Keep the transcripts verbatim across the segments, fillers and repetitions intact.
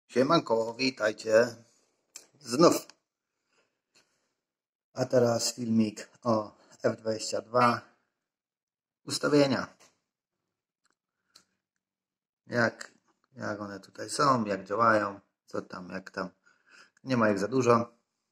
Siemanko, witajcie znów. A teraz filmik o F dwadzieścia dwa. Ustawienia. Jak, jak one tutaj są, jak działają, co tam, jak tam. Nie ma ich za dużo.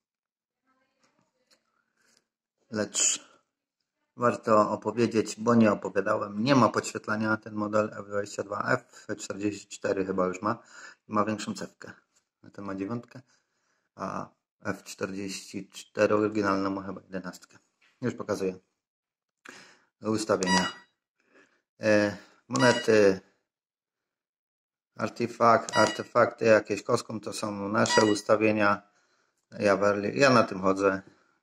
Lecz warto opowiedzieć, bo nie opowiadałem. Nie ma podświetlania ten model F dwadzieścia dwa. F czterdzieści cztery chyba już ma. Ma większą cewkę. Ten ma dziewiątkę. A F czterdzieści cztery oryginalna ma chyba jedenastkę. Już pokazuję. Ustawienia. E, monety, artefakt, artefakty jakieś kostką to są nasze ustawienia. Ja, ja na tym chodzę.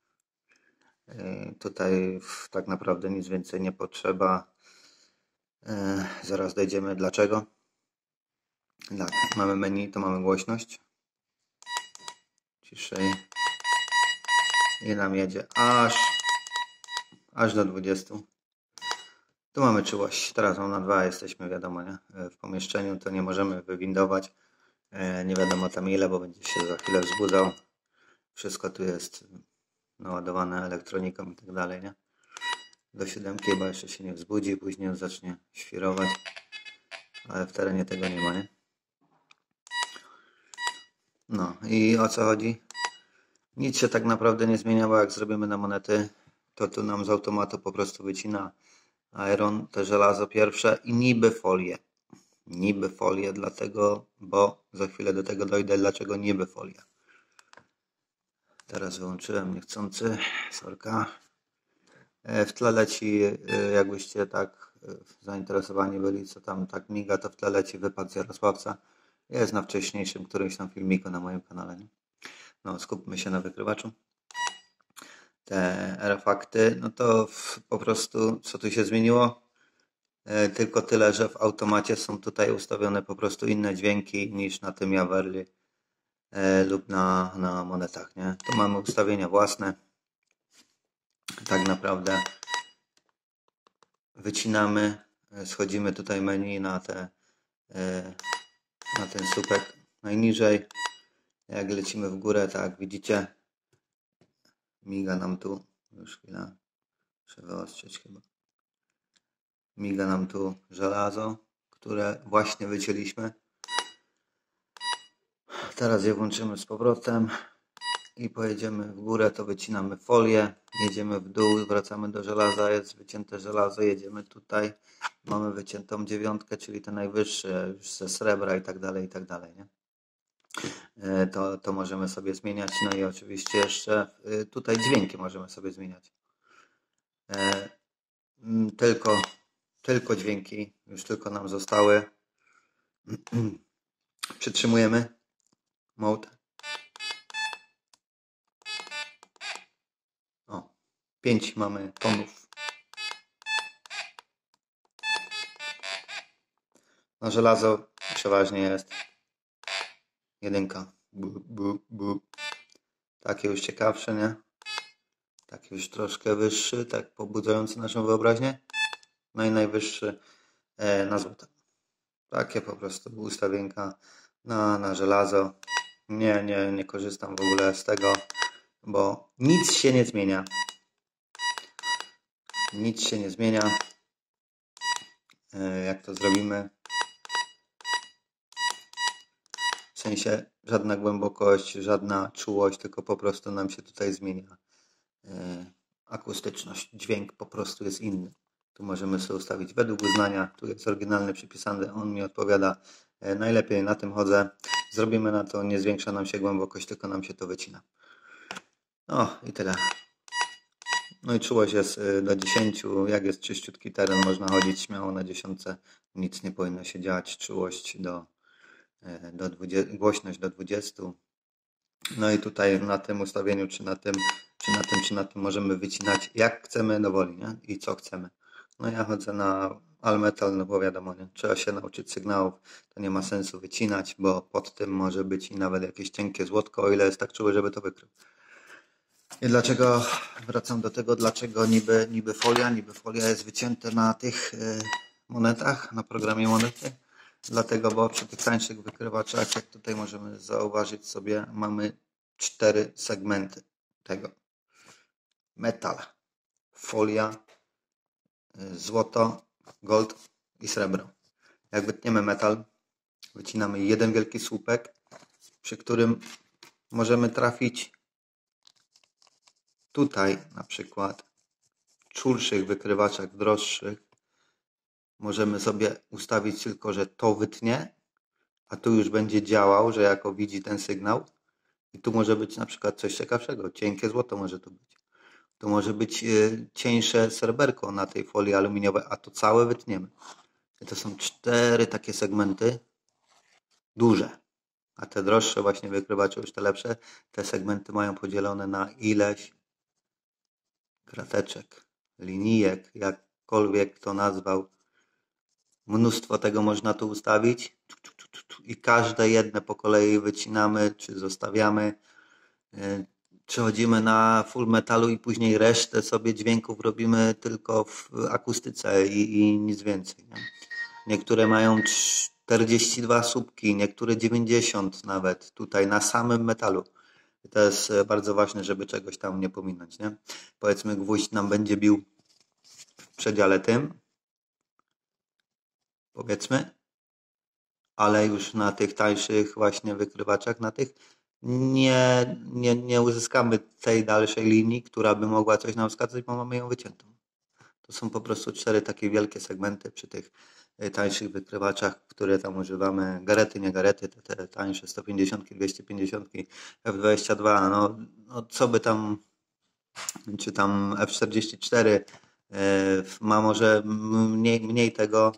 E, tutaj tak naprawdę nic więcej nie potrzeba. E, zaraz dojdziemy dlaczego. Tak, mamy menu, to mamy głośność. Ciszej. I nam jedzie aż, aż do dwudziestu. Tu mamy czułość. Teraz mam na dwa jesteśmy, wiadomo, nie? W pomieszczeniu to nie możemy wywindować. Nie wiadomo tam ile, bo będzie się za chwilę wzbudzał. Wszystko tu jest naładowane elektroniką i tak dalej, nie? Do siódemki chyba jeszcze się nie wzbudzi, później zacznie świrować. Ale w terenie tego nie ma, nie? No i o co chodzi? Nic się tak naprawdę nie zmienia, bo jak zrobimy na monety, to tu nam z automatu po prostu wycina iron, te żelazo pierwsze i niby folię. Niby folię, dlatego, bo za chwilę do tego dojdę, dlaczego niby folia. Teraz wyłączyłem niechcący, sorka. W tle leci, jakbyście tak zainteresowani byli, co tam tak miga, to w tle leci wypad z Jarosławca. Jest na wcześniejszym którymś tam filmiku na moim kanale. Nie? No, skupmy się na wykrywaczu. Te artefakty, no to po prostu co tu się zmieniło? E, tylko tyle, że w automacie są tutaj ustawione po prostu inne dźwięki niż na tym Javerli e, lub na, na monetach, nie? Tu mamy ustawienia własne. Tak naprawdę wycinamy, schodzimy tutaj menu na, te, e, na ten słupek najniżej. Jak lecimy w górę, tak widzicie, miga nam tu, już chwila, muszę wyostrzyć chyba. Miga nam tu żelazo, które właśnie wycięliśmy. Teraz je włączymy z powrotem i pojedziemy w górę, to wycinamy folię, jedziemy w dół, wracamy do żelaza, jest wycięte żelazo, jedziemy tutaj, mamy wyciętą dziewiątkę, czyli te najwyższe, już ze srebra i tak dalej, i tak dalej, nie? To, to możemy sobie zmieniać, no i oczywiście jeszcze tutaj dźwięki możemy sobie zmieniać. Tylko Tylko dźwięki, już tylko nam zostały. Przytrzymujemy mode. O, pięć mamy tonów. Na żelazo przeważnie jest jedynka. Bu, bu, bu. Takie już ciekawsze, nie? Takie już troszkę wyższy, tak pobudzający naszą wyobraźnię. No i najwyższy e, na złoto. Takie po prostu ustawienka na, na żelazo. Nie, nie, nie korzystam w ogóle z tego, bo nic się nie zmienia. Nic się nie zmienia. E, jak to zrobimy? W sensie żadna głębokość, żadna czułość, tylko po prostu nam się tutaj zmienia e, akustyczność. Dźwięk po prostu jest inny. Tu możemy sobie ustawić według uznania. Tu jest oryginalny przypisany, on mi odpowiada. E, najlepiej na tym chodzę. Zrobimy na to, nie zwiększa nam się głębokość, tylko nam się to wycina. O i tyle. No i czułość jest do dziesięciu. Jak jest czyściutki teren, można chodzić śmiało na dziesiątce. Nic nie powinno się dziać. Czułość do, do dwudziestu, głośność do dwudziestu. No i tutaj na tym ustawieniu, czy na tym, czy na tym, czy na tym możemy wycinać jak chcemy do woli, nie? I co chcemy. No ja chodzę na all metal, no bo wiadomo, nie? Trzeba się nauczyć sygnałów. To nie ma sensu wycinać, bo pod tym może być i nawet jakieś cienkie złotko, o ile jest tak czuły, żeby to wykrył. I dlaczego, wracam do tego, dlaczego niby, niby folia, niby folia jest wycięte na tych monetach, na programie monety, Dlatego, bo przy tych tańszych wykrywaczach, jak tutaj możemy zauważyć sobie, mamy cztery segmenty tego. Metal, folia, złoto, gold i srebro. Jak wytniemy metal, wycinamy jeden wielki słupek, przy którym możemy trafić tutaj na przykład w czulszych wykrywaczach droższych. Możemy sobie ustawić tylko, że to wytnie, a tu już będzie działał, że jako widzi ten sygnał. I tu może być na przykład coś ciekawszego. Cienkie złoto może to być. Tu może być y, cieńsze sreberko na tej folii aluminiowej, a to całe wytniemy. I to są cztery takie segmenty duże. A te droższe właśnie wykrywacze, już te lepsze, te segmenty mają podzielone na ileś krateczek, linijek, jakkolwiek to nazwał. Mnóstwo tego można tu ustawić i każde jedne po kolei wycinamy, czy zostawiamy. Przechodzimy na full metalu i później resztę sobie dźwięków robimy tylko w akustyce i, i nic więcej. Nie? Niektóre mają czterdzieści dwa słupki, niektóre dziewięćdziesiąt nawet tutaj na samym metalu. To jest bardzo ważne, żeby czegoś tam nie pominąć. Nie? Powiedzmy, gwóźdź nam będzie bił w przedziale tym, powiedzmy, ale już na tych tańszych właśnie wykrywaczach, na tych nie, nie, nie uzyskamy tej dalszej linii, która by mogła coś nam wskazać, bo mamy ją wyciętą. To są po prostu cztery takie wielkie segmenty przy tych tańszych wykrywaczach, które tam używamy. Garety, nie garety, te, te tańsze sto pięćdziesiąt, dwieście pięćdziesiąt, F dwadzieścia dwa, no, no co by tam, czy tam F czterdzieści cztery ma może mniej, mniej tego,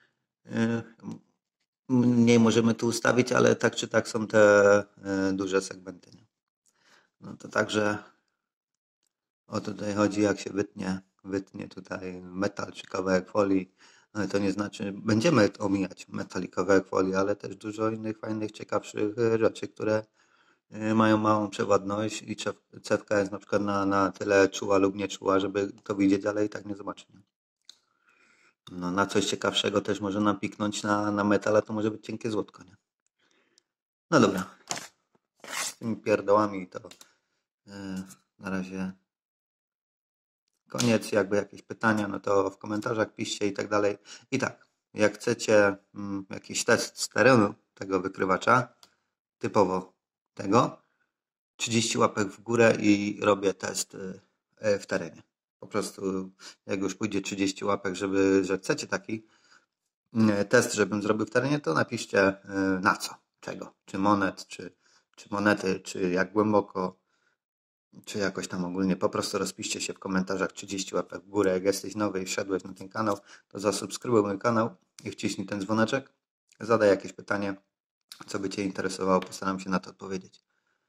mniej możemy tu ustawić, ale tak czy tak są te duże segmenty. No to także o tutaj chodzi, jak się wytnie, wytnie tutaj metal czy kawałek folii. Ale to nie znaczy, będziemy omijać metal i kawałek folii, ale też dużo innych fajnych, ciekawszych rzeczy, które mają małą przewodność i cewka jest na przykład na, na tyle czuła lub nie czuła, żeby to widzieć, ale i tak nie zobaczy. No, na coś ciekawszego też może nam piknąć na, na metal, a to może być cienkie złotko, nie? No dobra. Z tymi pierdołami to yy, na razie koniec. Jakby jakieś pytania, no to w komentarzach piszcie i tak dalej. I tak, jak chcecie mm, jakiś test z terenu tego wykrywacza, typowo tego, trzydzieści łapek w górę i robię test yy, w terenie. Po prostu jak już pójdzie trzydzieści łapek, żeby, że chcecie taki yy, test, żebym zrobił w terenie, to napiszcie yy, na co, czego, czy monet, czy, czy monety, czy jak głęboko, czy jakoś tam ogólnie. Po prostu rozpiszcie się w komentarzach, trzydzieści łapek w górę. Jak jesteś nowy i wszedłeś na ten kanał, to zasubskrybuj mój kanał i wciśnij ten dzwoneczek. Zadaj jakieś pytanie, co by Cię interesowało, postaram się na to odpowiedzieć.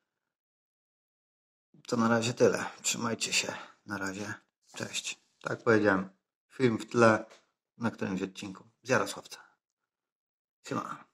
To na razie tyle. Trzymajcie się. Na razie. Cześć. Tak powiedziałem. Film w tle na którymś odcinku z Jarosławca. Siema.